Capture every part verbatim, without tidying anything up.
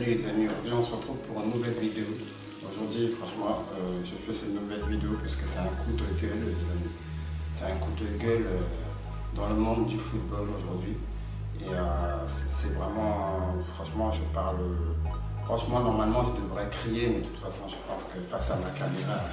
Salut les amis, aujourd'hui on se retrouve pour une nouvelle vidéo. Aujourd'hui franchement euh, je fais cette nouvelle vidéo parce que c'est un coup de gueule les amis. C'est un coup de gueule euh, dans le monde du football aujourd'hui. Et euh, c'est vraiment, euh, franchement je parle, euh, franchement normalement je devrais crier mais de toute façon je pense que face à ma caméra,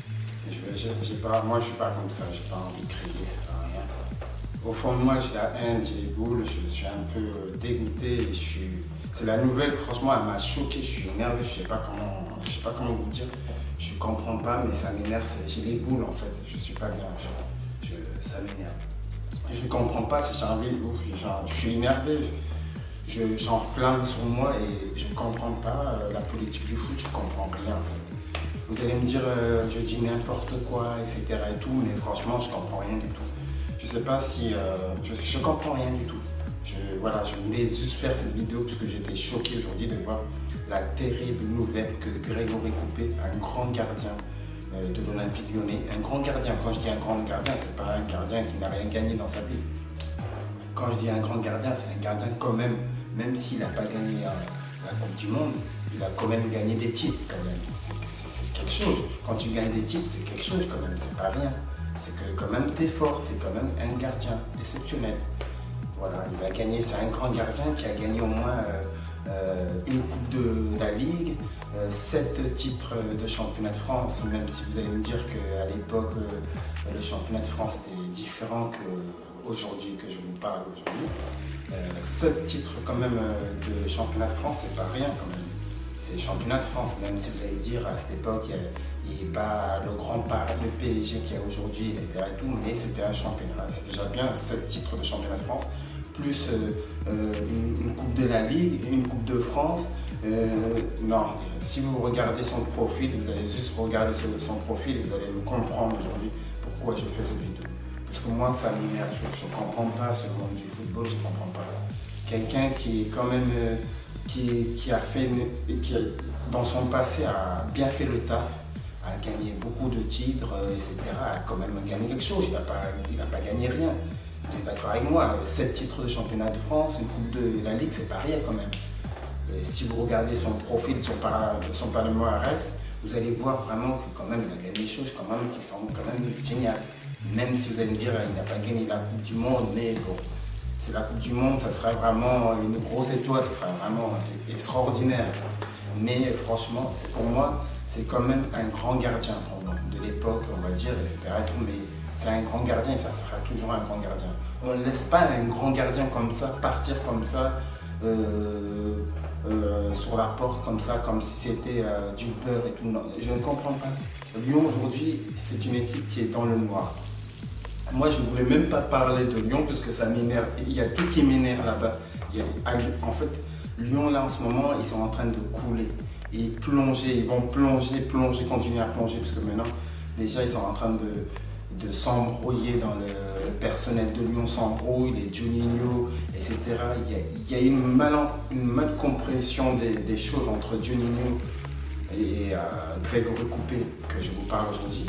je vais, j'ai, j'ai pas, moi je suis pas comme ça, j'ai pas envie de crier, ça sert à rien. Au fond de moi j'ai la haine, j'ai les boules, je suis un peu dégoûté et je suis... C'est la nouvelle, franchement, elle m'a choqué, je suis énervé, je sais pas comment, je sais pas comment vous dire, je comprends pas, mais ça m'énerve, j'ai les boules en fait, je suis pas bien, je, je, ça m'énerve. Je comprends pas si j'ai envie, je, je suis énervé, je, j'enflamme sur moi et je comprends pas euh, la politique du foot, je comprends rien en fait. Vous allez me dire, euh, je dis n'importe quoi, et cetera et tout, mais franchement, je comprends rien du tout. Je sais pas si, euh, je, je comprends rien du tout. Je, voilà, je voulais juste faire cette vidéo parce que j'étais choqué aujourd'hui de voir la terrible nouvelle que Grégory Coupé, un grand gardien euh, de l'Olympique Lyonnais, un grand gardien, quand je dis un grand gardien, c'est pas un gardien qui n'a rien gagné dans sa vie. Quand je dis un grand gardien, c'est un gardien quand même, même s'il n'a pas gagné euh, la Coupe du Monde, il a quand même gagné des titres quand même. C'est, c'est, c'est quelque chose. Quand tu gagnes des titres, c'est quelque chose quand même, c'est pas rien. C'est que quand même tu es fort, tu es quand même un gardien exceptionnel. Voilà, il a gagné, c'est un grand gardien qui a gagné au moins euh, euh, une Coupe de la Ligue, euh, sept titres de championnat de France, même si vous allez me dire qu'à l'époque, euh, le championnat de France était différent qu'aujourd'hui, que je vous parle aujourd'hui. Euh, sept titres quand même euh, de championnat de France, c'est pas rien quand même. C'est championnat de France, même si vous allez dire à cette époque, il n'y a pas le grand par le P S G qu'il y a aujourd'hui, et cetera et tout, mais c'était un championnat. C'est déjà bien, sept titres de championnat de France, plus euh, euh, une, une Coupe de la Ligue, une Coupe de France. Euh, non, si vous regardez son profil, vous allez juste regarder son profil, vous allez me comprendre aujourd'hui pourquoi je fais cette vidéo. Parce que moi, ça m'énerve, je ne comprends pas ce monde du football, je ne comprends pas. Quelqu'un qui est quand même... Euh, Qui, qui a fait, qui a, dans son passé a bien fait le taf, a gagné beaucoup de titres, et cetera, a quand même gagné quelque chose, il n'a pas, il n'a pas gagné rien. Vous êtes d'accord avec moi, sept titres de championnat de France, une coupe de la Ligue, c'est pas rien quand même. Et si vous regardez son profil, son, son palmarès, vous allez voir vraiment que quand même il a gagné des choses quand même qui sont quand même géniales. Même si vous allez me dire qu'il n'a pas gagné la Coupe du Monde, mais bon. C'est la Coupe du Monde, ça serait vraiment une grosse étoile, ça serait vraiment extraordinaire. Mais franchement, c'est, pour moi, c'est quand même un grand gardien de l'époque, on va dire, et cetera. Mais c'est un grand gardien et ça sera toujours un grand gardien. On ne laisse pas un grand gardien comme ça partir comme ça euh, euh, sur la porte, comme ça, comme si c'était euh, du beurre et tout. Non, je ne comprends pas. Lyon, aujourd'hui, c'est une équipe qui est dans le noir. Moi, je ne voulais même pas parler de Lyon parce que ça m'énerve. Il y a tout qui m'énerve là-bas. Il y a, en fait, Lyon, là, en ce moment, ils sont en train de couler et plonger. Ils vont plonger, plonger, continuer à plonger parce que maintenant, déjà, ils sont en train de, de s'embrouiller dans le, le personnel de Lyon s'embrouille, les Juninho, et cetera. Il y a, il y a une, mal, une mal compréhension des, des choses entre Juninho et, et euh, Grégory Coupé que je vous parle aujourd'hui.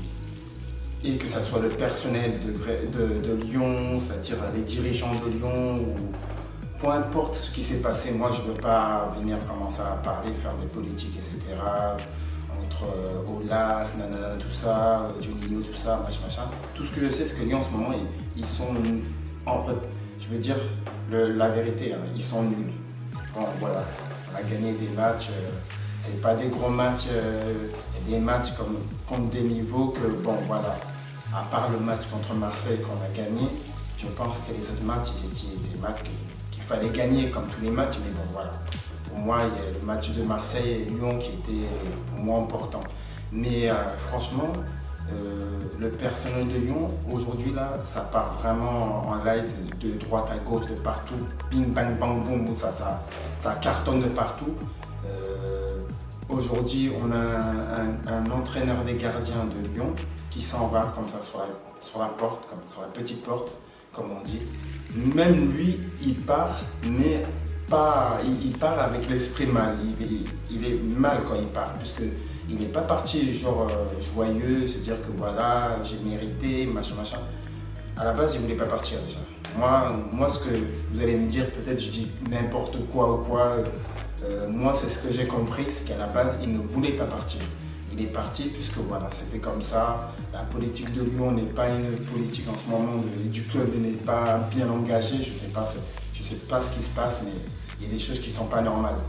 Et que ce soit le personnel de, de, de Lyon, c'est-à-dire les dirigeants de Lyon, ou peu importe ce qui s'est passé, moi je ne veux pas venir commencer à parler, faire des politiques, et cetera. Entre euh, Olas, nanana, tout ça, Juninho, tout ça, machin, machin. Tout ce que je sais, c'est que Lyon en ce moment, ils, ils sont, en fait, je veux dire le, la vérité, hein, ils sont nuls. Bon, voilà, on a gagné des matchs. Euh, C'est pas des gros matchs, euh, c'est des matchs comme, contre des niveaux que, bon voilà, à part le match contre Marseille qu'on a gagné, je pense que les autres matchs, c'était des matchs qu'il fallait gagner comme tous les matchs, mais bon voilà. Pour moi, il y a le match de Marseille et Lyon qui était pour moi important. Mais euh, franchement, euh, le personnel de Lyon, aujourd'hui là, ça part vraiment en light de droite à gauche, de partout, bing bang bang boum, ça, ça, ça cartonne de partout. Euh, Aujourd'hui, on a un, un, un entraîneur des gardiens de Lyon qui s'en va comme ça sur la, sur la porte, comme sur la petite porte, comme on dit. Même lui, il part, mais pas, il, il part avec l'esprit mal. Il, il, il est mal quand il part, puisqu'il n'est pas parti genre euh, joyeux, se dire que voilà, j'ai mérité, machin, machin. À la base, il ne voulait pas partir déjà. Moi, moi, ce que vous allez me dire, peut-être je dis n'importe quoi ou quoi. Euh, moi, c'est ce que j'ai compris, c'est qu'à la base, il ne voulait pas partir. Il est parti puisque voilà, c'était comme ça. La politique de Lyon n'est pas une politique en ce moment, de, du club n'est pas bien engagé. Je ne sais pas, je sais pas ce qui se passe, mais il y a des choses qui ne sont pas normales.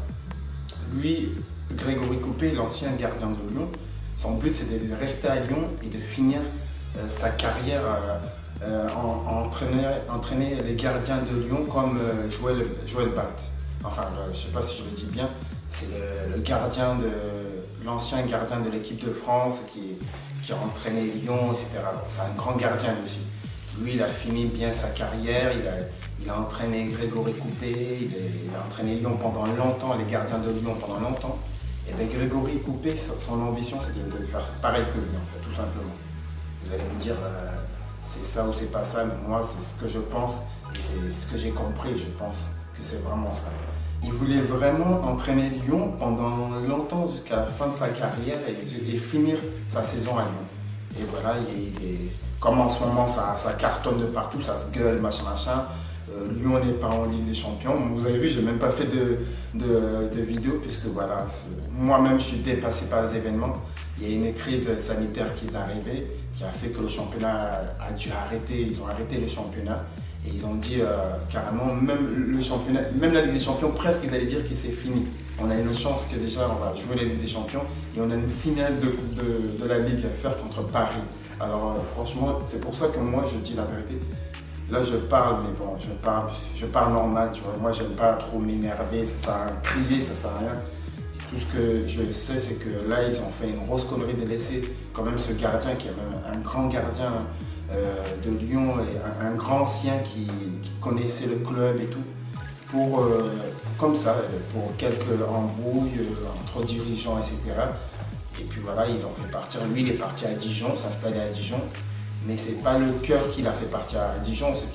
Lui, Grégory Coupet, l'ancien gardien de Lyon, son but c'était de rester à Lyon et de finir euh, sa carrière euh, euh, en, en entraîner, entraîner les gardiens de Lyon comme euh, Joël, Joël Bat. Enfin, je ne sais pas si je le dis bien, c'est le, le gardien de l'ancien gardien de l'équipe de France qui, qui a entraîné Lyon, et cetera. C'est un grand gardien lui aussi. Lui, il a fini bien sa carrière, il a, il a entraîné Grégory Coupet, il, est, il a entraîné Lyon pendant longtemps, les gardiens de Lyon pendant longtemps. Et bien Grégory Coupet, son ambition, c'était de faire pareil que lui, en fait, tout simplement. Vous allez me dire, euh, c'est ça ou c'est pas ça, mais moi, c'est ce que je pense, et c'est ce que j'ai compris, je pense que c'est vraiment ça. Il voulait vraiment entraîner Lyon pendant longtemps jusqu'à la fin de sa carrière et, et finir sa saison à Lyon. Et voilà, il est, comme en ce moment ça, ça cartonne de partout, ça se gueule, machin, machin. Euh, Lyon n'est pas en Ligue des Champions. Vous avez vu, je n'ai même pas fait de, de, de vidéo puisque voilà, moi-même je suis dépassé par les événements. Il y a une crise sanitaire qui est arrivée, qui a fait que le championnat a dû arrêter, ils ont arrêté le championnat. Et ils ont dit euh, carrément, même le championnat, même la Ligue des Champions, presque ils allaient dire que c'est fini. On a une chance que déjà on va jouer la Ligue des Champions et on a une finale de, de, de la Ligue à faire contre Paris. Alors euh, franchement, c'est pour ça que moi je dis la vérité. Là je parle, mais bon, je parle, je parle normal, tu vois. Moi j'aime pas trop m'énerver, ça sert à rien, crier, ça sert à rien. Tout ce que je sais, c'est que là ils ont fait une grosse connerie de laisser quand même ce gardien qui est même un grand gardien Euh, de Lyon, et un, un grand ancien qui, qui connaissait le club et tout, pour, euh, comme ça, pour quelques embrouilles euh, entre dirigeants, et cetera. Et puis voilà, ils l'ont fait partir. Lui, il est parti à Dijon, s'installer à Dijon, mais c'est pas le cœur qui l'a fait partir à Dijon, c'est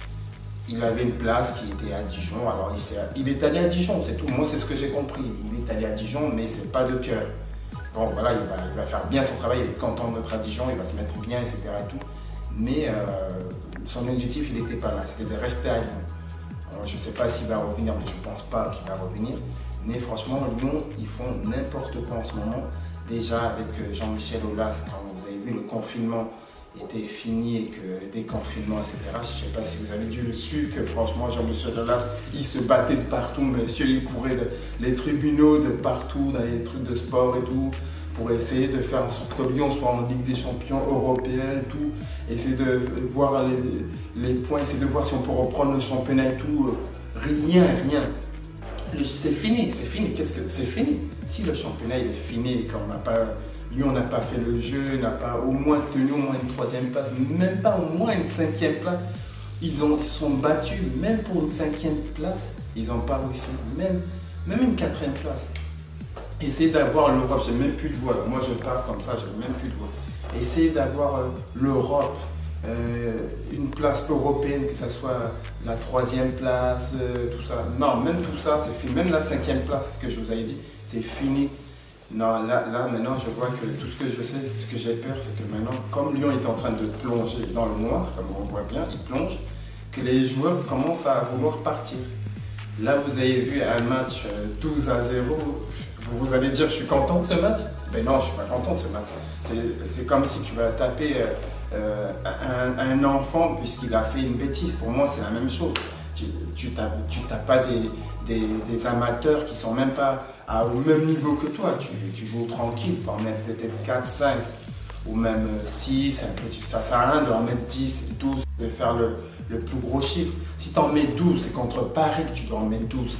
qu'il avait une place qui était à Dijon, alors il, est, il est allé à Dijon, c'est tout. Moi, c'est ce que j'ai compris. Il est allé à Dijon, mais c'est pas de cœur. Bon, voilà, il va, il va faire bien son travail, il est content d'être à Dijon, il va se mettre bien, et cetera et tout. Mais euh, son objectif, il n'était pas là, c'était de rester à Lyon. Alors, je ne sais pas s'il va revenir, mais je ne pense pas qu'il va revenir. Mais franchement, Lyon, ils font n'importe quoi en ce moment. Déjà avec Jean-Michel Aulas, quand vous avez vu le confinement était fini et que le déconfinement, et cetera. Je ne sais pas si vous avez dû le su que franchement, Jean-Michel Aulas, il se battait de partout, monsieur, il courait de, les tribunaux de partout, dans les trucs de sport et tout, pour essayer de faire en sorte que Lyon soit en Ligue des Champions européenne et tout, essayer de voir les, les points, essayer de voir si on peut reprendre le championnat et tout. Rien, rien. C'est fini, c'est fini. Qu'est-ce que c'est fini? Si le championnat il est fini et qu'on n'a pas, Lyon n'a pas fait le jeu, n'a pas au moins tenu au moins une troisième place, même pas au moins une cinquième place, ils ont, se sont battus, même pour une cinquième place, ils n'ont pas réussi, même, même une quatrième place. Essayez d'avoir l'Europe, j'ai même plus de voix. Moi je parle comme ça, j'ai même plus de voix. Essayez d'avoir euh, l'Europe, euh, une place européenne, que ce soit la troisième place, euh, tout ça. Non, même tout ça, c'est fini. Même la cinquième place que je vous avais dit, c'est fini. Non, là, là, maintenant, je vois que tout ce que je sais, ce que j'ai peur, c'est que maintenant, comme Lyon est en train de plonger dans le noir, comme on voit bien, il plonge, que les joueurs commencent à vouloir partir. Là, vous avez vu un match douze à zéro. Vous allez dire, je suis content de ce match? Ben non, je ne suis pas content de ce match. C'est comme si tu vas taper euh, un, un enfant puisqu'il a fait une bêtise. Pour moi, c'est la même chose. Tu ne tapes pas des, des, des amateurs qui ne sont même pas à, au même niveau que toi. Tu, tu joues tranquille, tu en mets peut-être quatre, cinq ou même six. Un peu, ça ne sert à rien d'en mettre dix, douze, de faire le, le plus gros chiffre. Si tu en mets douze, c'est contre Paris que tu dois en mettre douze.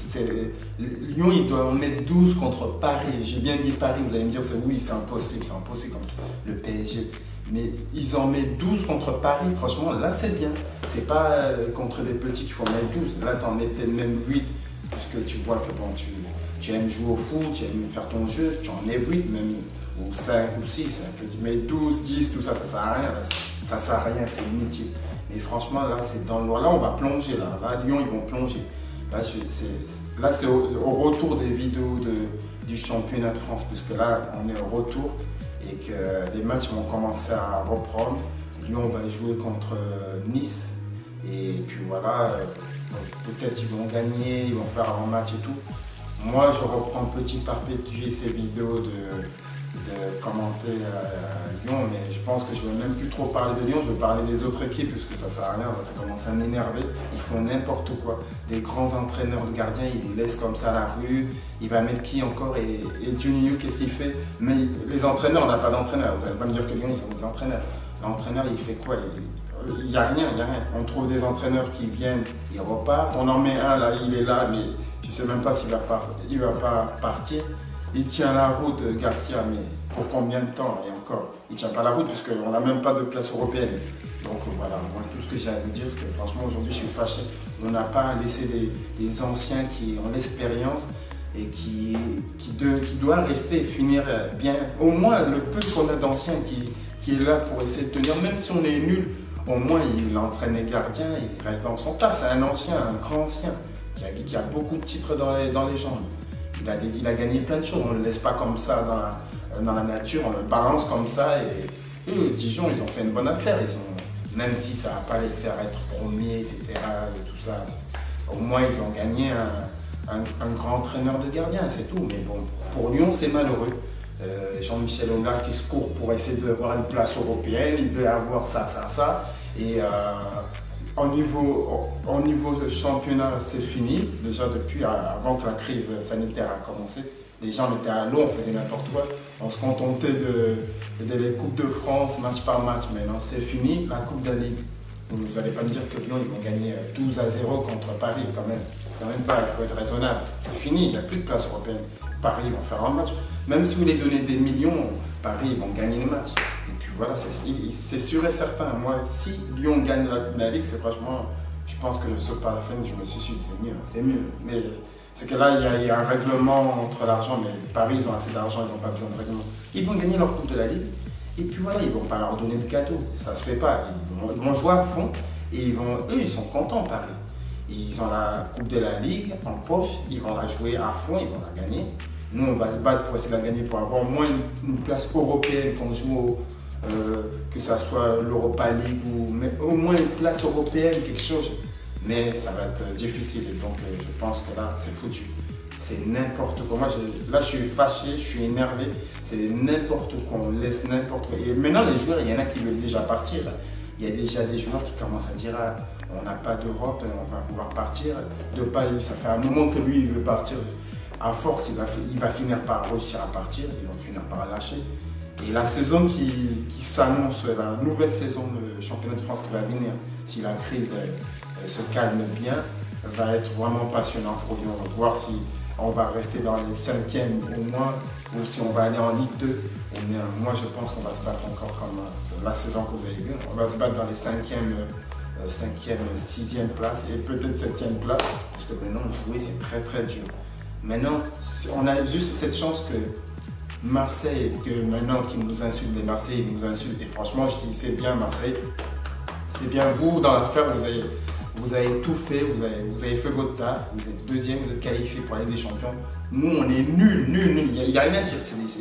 Lyon, il doit en mettre douze contre Paris. J'ai bien dit Paris, vous allez me dire, oui, c'est impossible, c'est impossible contre le P S G. Mais ils en mettent douze contre Paris, franchement, là c'est bien. C'est pas contre des petits qu'il faut mettre douze. Là, tu en mets peut-être même huit, parce que tu vois que bon, tu, tu aimes jouer au foot, tu aimes faire ton jeu, tu en mets huit même, ou cinq ou six. Mais douze, dix, tout ça, ça sert à rien. Là, ça sert à rien, c'est inutile. Mais franchement, là, c'est dans le noir. Là, on va plonger. Là, là Lyon, ils vont plonger. Là, c'est au, au retour des vidéos de, du championnat de France, puisque là, on est au retour et que les matchs vont commencer à reprendre. Lyon va jouer contre Nice. Et puis voilà, peut-être ils vont gagner, ils vont faire un match et tout. moi, je reprends petit par petit ces vidéos de, de commenter à Lyon, mais je pense que je ne vais même plus trop parler de Lyon, je vais parler des autres équipes, parce que ça ne sert à rien, ça commence à m'énerver. Ils font n'importe quoi. Des grands entraîneurs de gardiens, ils les laissent comme ça à la rue. Il va mettre qui encore? Et, et Juninho, qu'est-ce qu'il fait? Mais les entraîneurs, on n'a pas d'entraîneur. Vous n'allez pas me dire que Lyon, ils ont des entraîneurs. L'entraîneur, il fait quoi? Il n'y a rien, il n'y a rien. On trouve des entraîneurs qui viennent, ils repartent. On en met un là, il est là, mais je ne sais même pas s'il va, par... il va pas partir. Il tient la route, Garcia, mais pour combien de temps? Et encore, il ne tient pas la route puisqu'on n'a même pas de place européenne. Donc voilà, moi tout ce que j'ai à vous dire, c'est que franchement aujourd'hui je suis fâché. On n'a pas laissé des, des anciens qui ont l'expérience et qui, qui, de, qui doivent rester, finir bien. Au moins le peu qu'on a d'anciens qui, qui est là pour essayer de tenir, même si on est nul, au moins il entraîne les gardiens, il reste dans son taf. C'est un ancien, un grand ancien qui a, qui a beaucoup de titres dans les, dans les jambes. Il a, il a gagné plein de choses, on ne le laisse pas comme ça dans la, dans la nature, on le balance comme ça. Et eux, Dijon, ils ont fait une bonne affaire. Ils ont, même si ça ne va pas les faire être premiers, et cetera. Et tout ça, au moins ils ont gagné un, un, un grand entraîneur de gardien, c'est tout. Mais bon, pour Lyon, c'est malheureux. Euh, Jean-Michel Aulas qui se court pour essayer d'avoir une place européenne, il veut avoir ça, ça, ça. Et euh, Au niveau, au niveau championnat, c'est fini. Déjà depuis avant que la crise sanitaire a commencé, les gens étaient à l'eau, on faisait n'importe quoi. On se contentait de, de les Coupes de France, match par match. Maintenant, c'est fini. La Coupe de la Ligue. Vous n'allez pas me dire que Lyon, ils vont gagner douze à zéro contre Paris, quand même. Quand même pas, il faut être raisonnable. C'est fini, il n'y a plus de place européenne. Paris, ils vont faire un match. Même si vous les donnez des millions, Paris, ils vont gagner le match. Et puis voilà, c'est sûr et certain. Moi, si Lyon gagne la Coupe de la Ligue, c'est franchement, je pense que je saute par la fenêtre, je me suicide, c'est mieux, c'est mieux. Mais c'est que là, il y, a, il y a un règlement entre l'argent, mais Paris, ils ont assez d'argent, ils n'ont pas besoin de règlement. Ils vont gagner leur Coupe de la Ligue, et puis voilà, ils ne vont pas leur donner de cadeau, ça se fait pas. Ils vont, ils vont jouer à fond, et ils vont, eux, ils sont contents, Paris. Ils ont la Coupe de la Ligue en poche, ils vont la jouer à fond, ils vont la gagner. Nous, on va se battre pour essayer de la gagner, pour avoir au moins une, une place européenne qu'on joue au, Euh, que ce soit l'Europa League ou mais au moins une place européenne, quelque chose. Mais ça va être difficile et donc euh, je pense que là, c'est foutu. C'est n'importe quoi. Moi, là, je suis fâché, je suis énervé. C'est n'importe quoi, on laisse n'importe quoi. Et maintenant, les joueurs, il y en a qui veulent déjà partir. Il y a déjà des joueurs qui commencent à dire ah, on n'a pas d'Europe, on va pouvoir partir. De pas, ça fait un moment que lui, il veut partir. À force, il va, il va finir par réussir à partir, ils vont finir par lâcher. Et la saison qui, qui s'annonce, la nouvelle saison de championnat de France qui va venir, si la crise euh, se calme bien, va être vraiment passionnant pour Lyon. On va voir si on va rester dans les cinquièmes au moins, ou si on va aller en Ligue deux. On est, moi, je pense qu'on va se battre encore comme la saison que vous avez vue. On va se battre dans les cinquièmes, euh, cinquième, sixième place et peut-être septième place, parce que maintenant, jouer, c'est très très dur. Maintenant, on a juste cette chance que Marseille, que maintenant qui nous insulte, les Marseillais nous insultent, et franchement je dis c'est bien Marseille, c'est bien vous dans l'affaire, vous avez, vous avez tout fait, vous avez, vous avez fait votre taf, vous êtes deuxième, vous êtes qualifié pour la Ligue des Champions. Nous on est nuls, nuls, nuls, il n'y a, a rien à dire,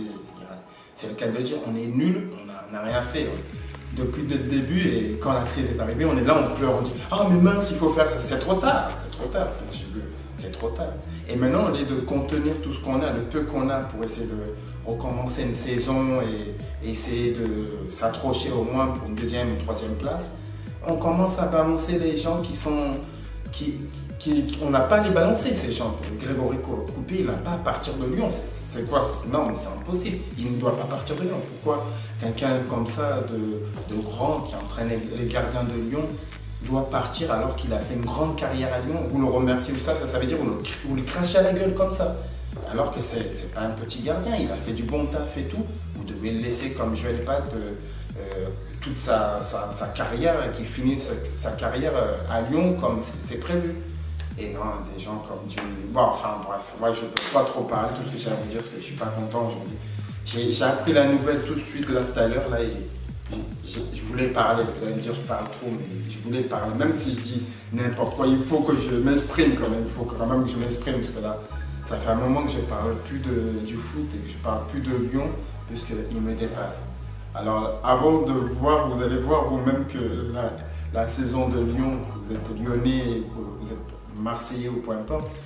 c'est le cas de le dire, on est nuls, on n'a rien fait. Depuis dès le début et quand la crise est arrivée, on est là, on pleure, on dit ah mais mince il faut faire ça, c'est trop tard, c'est trop tard, qu'est-ce que je veux, c'est trop tard. Et maintenant, au lieu de contenir tout ce qu'on a, le peu qu'on a pour essayer de recommencer une saison et essayer de s'accrocher au moins pour une deuxième ou une troisième place, on commence à balancer les gens qui sont... Qui, qui, qui on n'a pas à les balancer, ces gens. Grégory Coupé, il n'a pas à partir de Lyon. C'est quoi? Non, mais c'est impossible. Il ne doit pas partir de Lyon. Pourquoi quelqu'un comme ça, de, de grand, qui entraîne les gardiens de Lyon, doit partir alors qu'il a fait une grande carrière à Lyon? Vous le remerciez, ça, ça veut dire vous le, vous le crachez à la gueule comme ça. Alors que c'est pas un petit gardien, il a fait du bon taf et tout. Vous devez le laisser comme Joël Pat euh, euh, toute sa, sa, sa carrière et qu'il finisse sa, sa carrière à Lyon comme c'est prévu. Et non, des gens comme Dieu. Bon, enfin bref, moi je ne peux pas trop parler, tout ce que j'ai à vous dire, parce que je ne suis pas content aujourd'hui. J'ai appris la nouvelle tout de suite là tout à l'heure là et je, je voulais parler, vous allez me dire je parle trop, mais je voulais parler, même si je dis n'importe quoi, il faut que je m'exprime quand même, il faut quand même que je m'exprime, parce que là, ça fait un moment que je ne parle plus de, du foot et que je ne parle plus de Lyon, puisqu'il me dépasse. Alors, avant de voir, vous allez voir vous-même que la, la saison de Lyon, que vous êtes lyonnais, que vous êtes marseillais ou peu importe,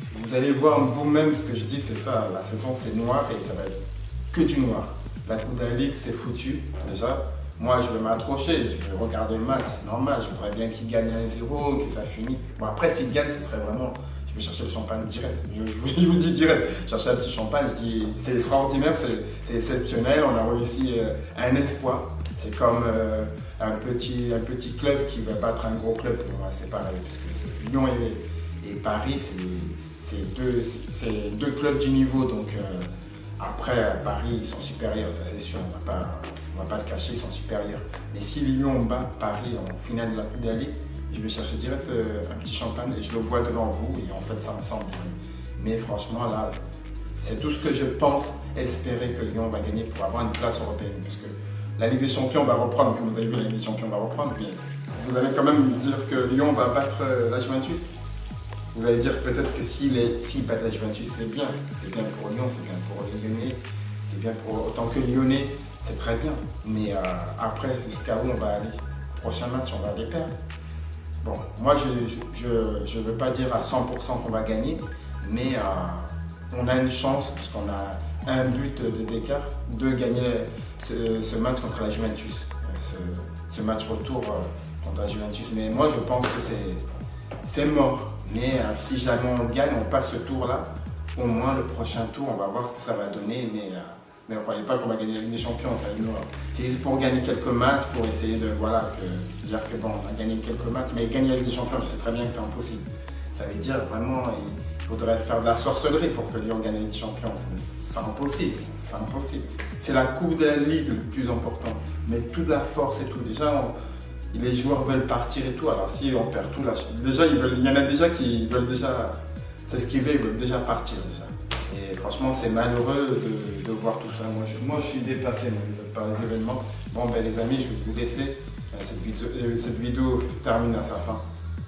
Vous allez voir vous-même ce que je dis, c'est ça. La saison, c'est noir et ça va être que du noir. La Coupe de la Ligue, c'est foutu déjà. Moi, je vais m'accrocher, je vais regarder le match, c'est normal. Je voudrais bien qu'il gagne un zéro, que ça finisse. Bon, après, s'il gagne, ce serait vraiment. Je vais chercher le champagne direct. Je, je, je vous dis direct. Chercher un petit champagne, je dis c'est extraordinaire, c'est exceptionnel. On a réussi euh, un exploit. C'est comme euh, un, petit, un petit club qui va battre un gros club. C'est pareil, puisque Lyon et, et Paris, c'est deux, deux clubs du niveau. Donc euh, après, Paris, ils sont supérieurs, ça c'est sûr. On va pas, on va pas le cacher, ils sont supérieurs. Mais si Lyon bat Paris en finale de la Coupe de la Ligue, je vais chercher direct euh, un petit champagne et je le bois devant vous et on fait ça ensemble. Mais franchement, là, c'est tout ce que je pense espérer que Lyon va gagner pour avoir une place européenne. Parce que la Ligue des Champions va reprendre, comme vous avez vu, la Ligue des Champions va reprendre. Mais vous allez quand même dire que Lyon va battre euh, la Juventus. Vous allez dire peut-être que s'il s'il bat la Juventus, c'est bien. C'est bien pour Lyon, c'est bien pour les Lyonnais, c'est bien pour autant que Lyonnais, c'est très bien. Mais euh, après, jusqu'à où on va aller? Prochain match, on va les perdre. Bon, moi je ne veux pas dire à cent pour cent qu'on va gagner, mais euh, on a une chance, parce qu'on a un but d'écart, de gagner ce, ce match contre la Juventus, ce, ce match retour euh, contre la Juventus. Mais moi je pense que c'est mort, mais euh, si jamais on gagne, on passe ce tour-là, au moins le prochain tour, on va voir ce que ça va donner. Mais, euh, Mais ne croyez pas qu'on va gagner la Ligue des Champions, ça c'est juste pour gagner quelques matchs, pour essayer de voilà, que, dire que bon, on a gagné quelques matchs, mais gagner la Ligue des Champions, je sais très bien que c'est impossible. Ça veut dire vraiment, il faudrait faire de la sorcellerie pour que Lyon gagne la Ligue des Champions. C'est impossible, c'est impossible. C'est la Coupe de la Ligue le plus important, mais toute la force et tout. Déjà, on, les joueurs veulent partir et tout, alors si on perd tout là, déjà, ils veulent, il y en a déjà qui veulent déjà s'esquiver, ils veulent déjà partir déjà. Et franchement, c'est malheureux de, de voir tout ça. Moi je, moi, je suis dépassé par les événements. Bon, ben les amis, je vais vous laisser. Cette vidéo, cette vidéo termine à sa fin.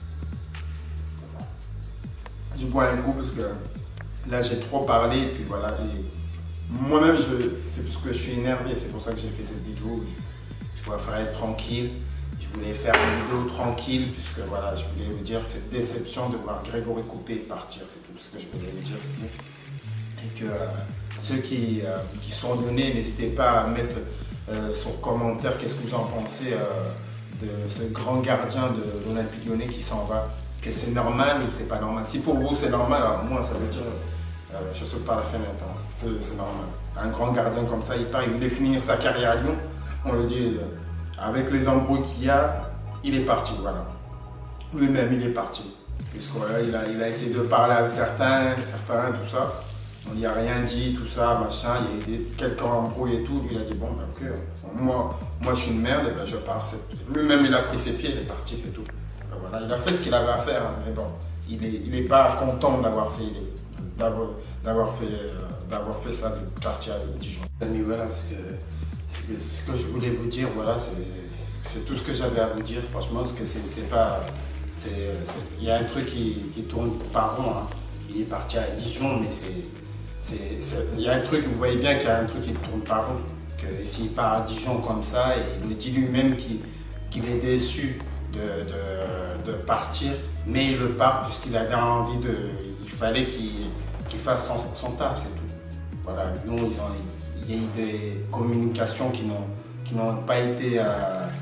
Je bois un coup parce que là, j'ai trop parlé. Et puis voilà. Moi-même, c'est parce que je suis énervé. C'est pour ça que j'ai fait cette vidéo. Je, je préfère être tranquille. Je voulais faire une vidéo tranquille puisque voilà, je voulais vous dire cette déception de voir Grégory Coupé partir. C'est tout ce que je voulais vous dire. Et que euh, ceux qui, euh, qui sont lyonnais, n'hésitez pas à mettre euh, sur commentaire qu'est-ce que vous en pensez euh, de ce grand gardien de l'Olympique Lyonnais qui s'en va. Que c'est normal ou c'est pas normal. Si pour vous c'est normal, alors moi ça veut dire euh, je saute par la fenêtre, hein. C'est normal. Un grand gardien comme ça, il part, il voulait finir sa carrière à Lyon. On le dit, euh, avec les embrouilles qu'il y a, il est parti, voilà. Lui-même il est parti. Puisqu'il a, il a essayé de parler avec certains, certains, tout ça. On n'y a rien dit, tout ça, machin, il y a eu quelques embrouilles et tout. Lui, il a dit, bon, ben, ok, moi, moi je suis une merde, et ben, je pars. Lui-même, il a pris ses pieds, il est parti, c'est tout. Ben, voilà, il a fait ce qu'il avait à faire, hein, mais bon, il n'est il est pas content d'avoir fait, d'avoir fait, euh, fait ça, de partir à Dijon. Amis, voilà ce que, ce, que, ce que je voulais vous dire, voilà, c'est tout ce que j'avais à vous dire. Franchement, parce que c'est pas. Il y a un truc qui, qui tourne par rond. Hein. Il est parti à Dijon, mais c'est. Il y a un truc, vous voyez bien qu'il y a un truc qui tourne par rond. Que s'il part à Dijon comme ça, et il le dit lui-même qu'il qu'il est déçu de, de, de partir, mais il le part puisqu'il avait envie de. Il fallait qu'il qu'il fasse son, son taf, c'est tout. Voilà, Lyon, ils ont, il y a eu des communications qui n'ont pas été euh,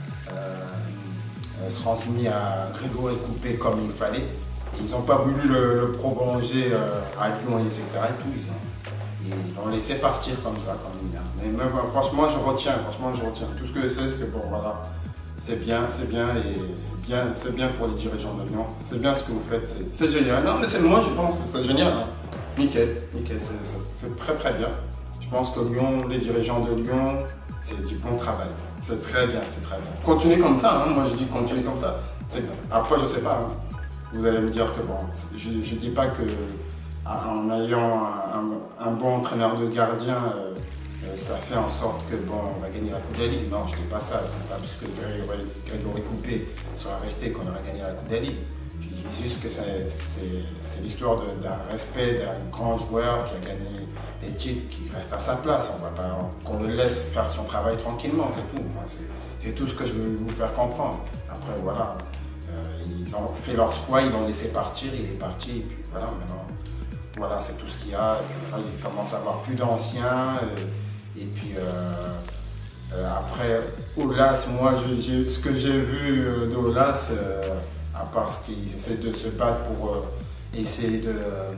euh, transmises à Grégory Coupé comme il fallait. Et ils n'ont pas voulu le, le prolonger euh, à Lyon, et cetera. Et tout. Ils ont, ils l'ont laissé partir comme ça, quand même. Mais même, franchement, je retiens, franchement, je retiens. Tout ce que je sais, c'est que bon, voilà, c'est bien, c'est bien, et bien, c'est bien pour les dirigeants de Lyon. C'est bien ce que vous faites, c'est génial. Non, mais c'est moi, je pense que c'est génial. Hein. Nickel, nickel, c'est très très bien. Je pense que Lyon, les dirigeants de Lyon, c'est du bon travail. C'est très bien, c'est très bien. Continuez comme ça, hein. Moi je dis continuez comme ça, c'est bien. Après, je sais pas. Hein. Vous allez me dire que bon, je ne dis pas que en ayant un, un bon entraîneur de gardien, euh, ça fait en sorte que bon, on va gagner la Coupe de la Ligue. Non, je ne dis pas ça. C'est pas parce que Grégory Coupé sera resté qu'on aura gagné la Coupe de la Ligue. Je dis juste que c'est l'histoire d'un respect d'un grand joueur qui a gagné des titres, qui reste à sa place. On va pas qu'on le laisse faire son travail tranquillement, c'est tout. Enfin, c'est tout ce que je veux vous faire comprendre. Après, voilà. Euh, ils ont fait leur choix, ils l'ont laissé partir, il est parti, et puis voilà, maintenant, voilà, c'est tout ce qu'il y a. Et puis, voilà, il commence à avoir plus d'anciens. Et, et puis euh, euh, après, Aulas, moi, je, j'ai, ce que j'ai vu euh, d'Aulas, euh, à part ce qu'ils essaient de se battre pour euh, essayer de, euh,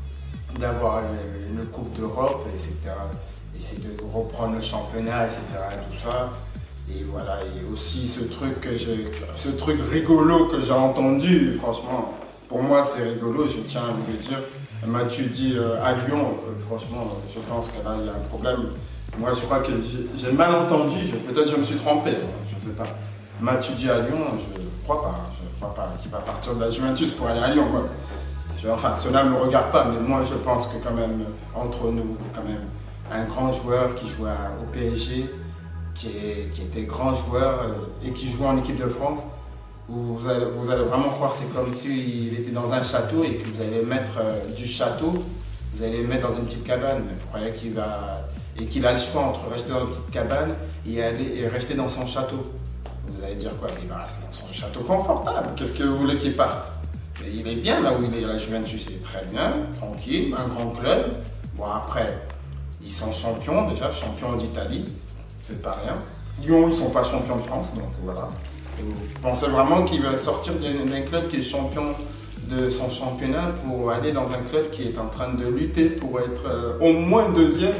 d'avoir une Coupe d'Europe, et cetera. Essayer de reprendre le championnat, et cetera. Et tout ça. Et voilà, et aussi ce truc, que j'ai, ce truc rigolo que j'ai entendu, franchement, pour moi c'est rigolo, je tiens à vous le dire. Mathieu dit euh, à Lyon, euh, franchement, je pense que là il y a un problème. Moi je crois que j'ai, j'ai mal entendu, je, peut-être je me suis trompé, je ne sais pas. Mathieu dit à Lyon, je ne crois pas, je ne crois pas qu'il va partir de la Juventus pour aller à Lyon. Moi. Je, enfin, cela ne me regarde pas, mais moi je pense que quand même, entre nous, quand même, un grand joueur qui joue au P S G, Qui, est, qui était grand joueur euh, et qui jouait en équipe de France, où vous allez, vous allez vraiment croire que c'est comme s'il était dans un château et que vous allez mettre euh, du château, vous allez le mettre dans une petite cabane. Vous croyez qu'il va, et qu'il a le choix entre rester dans une petite cabane et, aller, et rester dans son château. Vous allez dire quoi? Il va rester dans son château confortable. Qu'est-ce que vous voulez qu'il parte? Mais il est bien là où il est. La Juventus, il est très bien, tranquille, un grand club. Bon, après, ils sont champions déjà, champions d'Italie. C'est pas rien. Lyon, ils ne sont pas champions de France, donc voilà. Et vous pensez vraiment qu'il va sortir d'un club qui est champion de son championnat pour aller dans un club qui est en train de lutter pour être euh, au moins deuxième?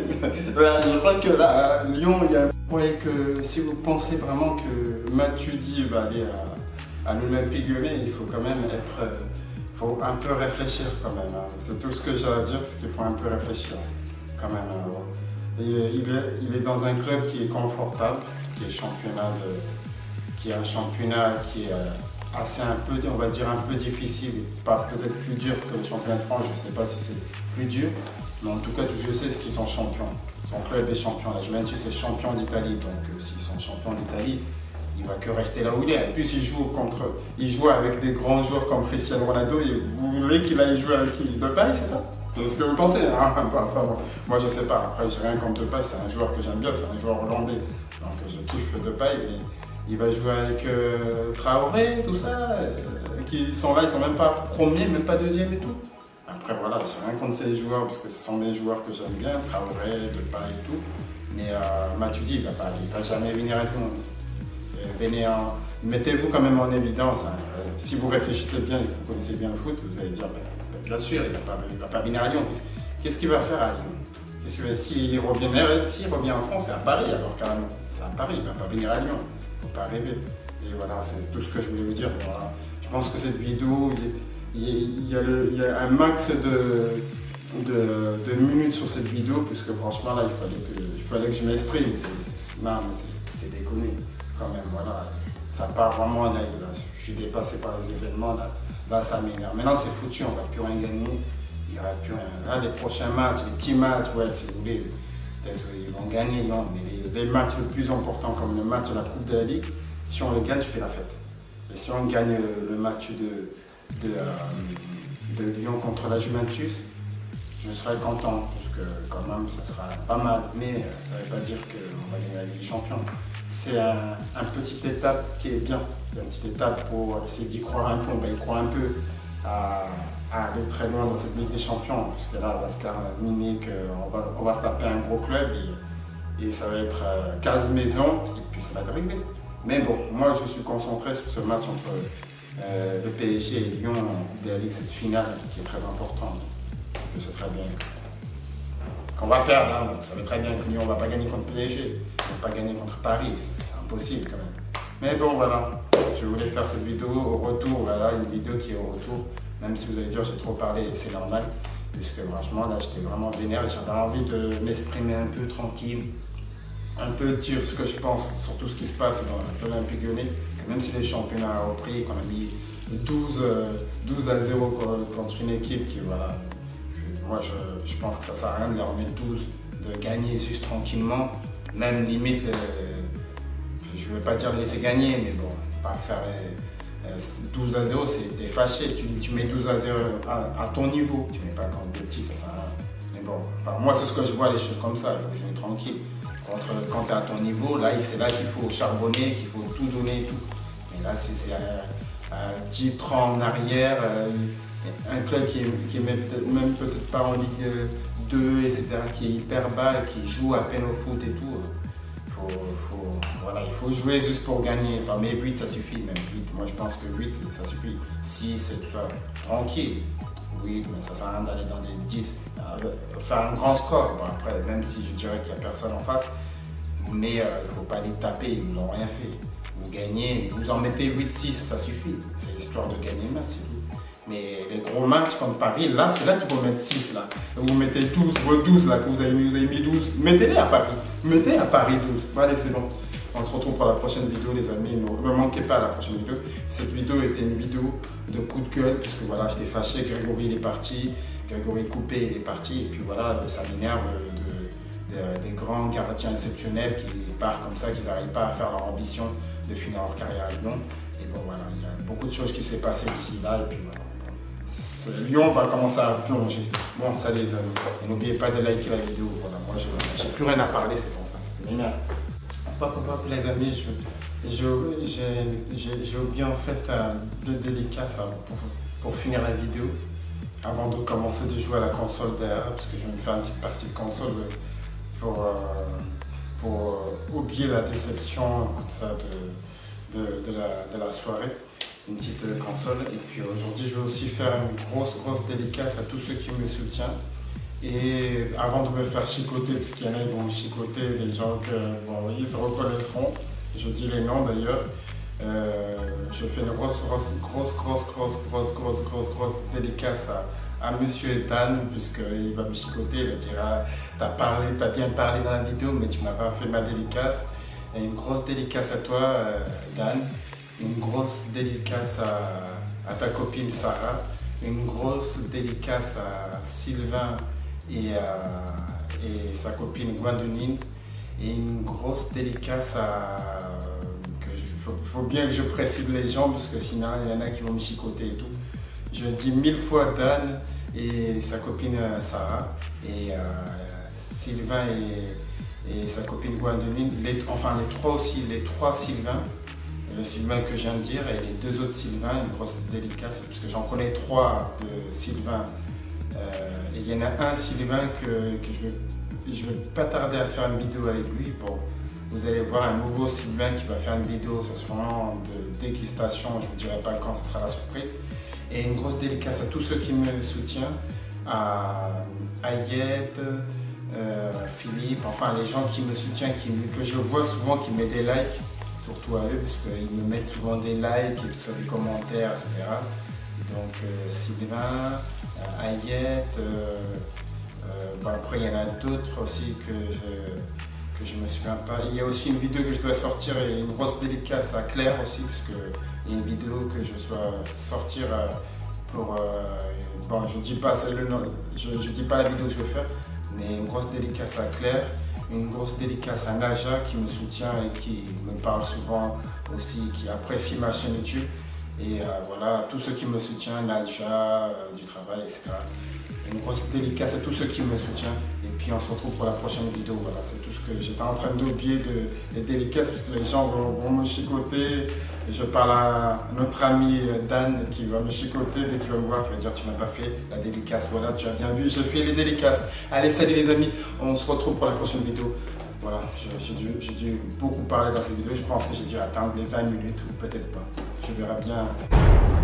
Je crois que là, à Lyon, il y a... Vous croyez que si vous pensez vraiment que Matuidi va aller à, à l'Olympique Lyonnais, il faut quand même être... Il euh, faut un peu réfléchir quand même. Hein. C'est tout ce que j'ai à dire, c'est qu'il faut un peu réfléchir quand même. Hein. Et il, est, il est dans un club qui est confortable, qui est, championnat de, qui est un championnat qui est assez un peu, on va dire un peu difficile, pas peut-être plus dur que le championnat de France, je ne sais pas si c'est plus dur, mais en tout cas tout ce que je sais c'est qu'ils sont champions. Son club est champion, la Juventus est champion d'Italie, donc euh, s'ils sont champions d'Italie, il ne va que rester là où il est. Et puis il joue, contre, il joue avec des grands joueurs comme Cristiano Ronaldo, et vous voulez qu'il aille jouer avec qui? Depay, c'est ça? C'est ce que vous pensez, hein? Enfin, bon, moi je sais pas, après j'ai rien contre Depay, c'est un joueur que j'aime bien, c'est un joueur hollandais, donc je kiffe Depay, il, il va jouer avec euh, Traoré, tout ça, euh, qui sont là, ils sont même pas premiers, même pas deuxième et tout. Après voilà, j'ai rien contre ces joueurs, parce que ce sont des joueurs que j'aime bien, Traoré, Depay et tout, mais euh, Matuidi, il va pas, il va jamais venir à Lyon. Venez en, mettez-vous quand même en évidence, hein. Si vous réfléchissez bien et que vous connaissez bien le foot, vous allez dire, ben, bien sûr, il ne va, va pas venir à Lyon. Qu'est-ce qu'il va faire à Lyon? S'il si revient, si revient en France, c'est à Paris, alors carrément. C'est à Paris, il ne va pas venir à Lyon. Il ne faut pas rêver. Et voilà, c'est tout ce que je voulais vous dire. Voilà. Je pense que cette vidéo, il y a, il y a, le, il y a un max de, de, de minutes sur cette vidéo, puisque franchement, là, il fallait que, il fallait que je m'exprime. Non, mais c'est déconné, quand même. Voilà. Ça part vraiment à l'aide. Je suis dépassé par les événements. Là. Là, ça m'énerve. Maintenant, c'est foutu, on ne va plus rien gagner. Il n'y aura plus rien. Là, les prochains matchs, les petits matchs, ouais, si vous voulez, peut-être ils vont gagner, non, mais les, les matchs les plus importants, comme le match de la Coupe de la Ligue, si on le gagne, je fais la fête. Et si on gagne le match de, de, euh, de Lyon contre la Juventus, je serai content, parce que quand même, ça sera pas mal. Mais ça ne veut pas dire qu'on va gagner la Ligue des Champions. C'est un, un petite étape qui est bien. Une petite étape pour essayer d'y croire un peu. On va y croire un peu à, à aller très loin dans cette Ligue des Champions. Parce que là, on va se terminer, on va, on va se taper un gros club et, et ça va être quinze maisons et puis ça va être réglé. Mais bon, moi je suis concentré sur ce match entre euh, le P S G et Lyon en Coupe de la Ligue, cette finale qui est très importante. Je sais très bien qu'on va perdre, hein. Vous savez très bien que Lyon ne va pas gagner contre P S G, on ne va pas gagner contre Paris, c'est impossible quand même. Mais bon voilà, je voulais faire cette vidéo au retour, voilà, une vidéo qui est au retour, même si vous allez dire j'ai trop parlé, c'est normal, puisque franchement là j'étais vraiment vénère et j'avais envie de m'exprimer un peu tranquille, un peu dire ce que je pense sur tout ce qui se passe dans l'Olympique Lyonnais, que même si les championnats ont pris, qu'on a mis douze à zéro contre une équipe qui, voilà, moi je, je pense que ça sert à rien de leur mettre douze, de gagner juste tranquillement, même limite, les, je ne veux pas dire laisser gagner, mais bon, pas faire douze à zéro, c'est fâché, tu, tu mets douze à zéro à, à ton niveau, tu ne mets pas contre des petits, ça sert à rien. Mais bon, enfin, moi c'est ce que je vois, les choses comme ça, il faut jouer tranquille. Contre, quand tu es à ton niveau, là c'est là qu'il faut charbonner, qu'il faut tout donner et tout. Mais là c'est un, un titre en arrière, euh, un club qui est, qui est même peut-être même peut-être pas en Ligue deux, et cetera, qui est hyper bas, qui joue à peine au foot et tout. Faut, faut, voilà, il faut jouer juste pour gagner. T'en mets huit, ça suffit, même huit. Moi je pense que huit, ça suffit. six, c'est tranquille. Oui, mais ça sert à rien d'aller dans les dix, euh, faire un grand score. Bon, après, même si je dirais qu'il n'y a personne en face, mais euh, il ne faut pas les taper, ils nous ont rien fait. Vous gagnez, vous en mettez huit six, ça suffit. C'est l'histoire de gagner le match, c'est tout. Mais les gros matchs contre Paris, là, c'est là qu'il faut mettre six. Là. Vous mettez douze, vos douze là, que vous avez mis, vous avez mis douze, mettez-les à Paris. Mettez à Paris douze. Allez, c'est bon. On se retrouve pour la prochaine vidéo, les amis. Ne manquez pas à la prochaine vidéo. Cette vidéo était une vidéo de coup de gueule, puisque voilà, j'étais fâché. Grégory, il est parti. Grégory Coupé, il est parti. Et puis voilà, ça m'énerve de, de, des grands gardiens exceptionnels qui partent comme ça, qu'ils n'arrivent pas à faire leur ambition de finir leur carrière à Lyon. Et bon, voilà, il y a beaucoup de choses qui s'est passé d'ici là. Et puis voilà. Lyon va commencer à plonger. Bon, salut les amis. Et n'oubliez pas de liker la vidéo. Voilà, moi, j'ai plus rien à parler, c'est pour ça. Génial. Hop, hop, hop, les amis, j'ai oublié en fait de dédicace pour, pour finir la vidéo, avant de commencer de jouer à la console derrière, parce que je vais me faire une petite partie de console pour, euh, pour oublier la déception comme ça de, de, de, la, de la soirée. Une petite console. Et puis aujourd'hui, je vais aussi faire une grosse, grosse dédicace à tous ceux qui me soutiennent. Et avant de me faire chicoter, parce qu'il y en a qui vont me chicoter, des gens que, bon, ils se reconnaîtront, je dis les noms d'ailleurs, euh, je fais une grosse, grosse, grosse, grosse, grosse, grosse, grosse, grosse, grosse dédicace à, à Monsieur Dan, puisqu'il va me chicoter, il va dire ah, t'as parlé, t'as bien parlé dans la vidéo, mais tu m'as pas fait ma dédicace. Et une grosse dédicace à toi, euh, Dan. Une grosse dédicace à, à ta copine Sarah, une grosse dédicace à Sylvain et, à, et sa copine Gwendoline, et une grosse dédicace à... Il faut, faut bien que je précise les gens parce que sinon il y en a qui vont me chicoter et tout. Je dis mille fois Dan et sa copine Sarah, et euh, Sylvain et, et sa copine Gwendoline, les, enfin les trois aussi, les trois Sylvain. Le Sylvain que je viens de dire et les deux autres Sylvains, une grosse dédicace, parce que j'en connais trois de Sylvain. Euh, et il y en a un Sylvain que, que je ne vais pas tarder à faire une vidéo avec lui. Bon, vous allez voir un nouveau Sylvain qui va faire une vidéo, ça sera vraiment de dégustation, je ne vous dirai pas quand, ça sera la surprise. Et une grosse dédicace à tous ceux qui me soutiennent, à Ayette, euh, Philippe, enfin les gens qui me soutiennent, qui, que je vois souvent qui mettent des likes. Surtout à eux, parce qu'ils me mettent souvent des likes et tout ça, des commentaires, et cetera. Donc euh, Sylvain, euh, Ayette, euh, euh, bon, après il y en a d'autres aussi que je que je me souviens pas. Il y a aussi une vidéo que je dois sortir et une grosse dédicace à Claire aussi, parce qu'il y a une vidéo que je dois sortir pour... Euh, bon, je ne dis pas le nom, je, je dis pas la vidéo que je vais faire, mais une grosse dédicace à Claire. Une grosse dédicace à Naja qui me soutient et qui me parle souvent aussi, qui apprécie ma chaîne YouTube. Et euh, voilà, tous ceux qui me soutiennent, Naja, euh, du travail, et cetera. Une grosse dédicace à tous ceux qui me soutiennent. Et puis on se retrouve pour la prochaine vidéo. Voilà, c'est tout ce que j'étais en train d'oublier de, de dédicaces, parce que les gens vont, vont me chicoter. Et je parle à notre ami Dan qui va me chicoter dès qu'il va me voir, qui va dire tu n'as pas fait la dédicace. Voilà, tu as bien vu, j'ai fait les dédicaces. Allez, salut les amis, on se retrouve pour la prochaine vidéo. Voilà, j'ai dû, j'ai dû beaucoup parler dans cette vidéo. Je pense que j'ai dû atteindre les vingt minutes, ou peut-être pas. Je verrai bien.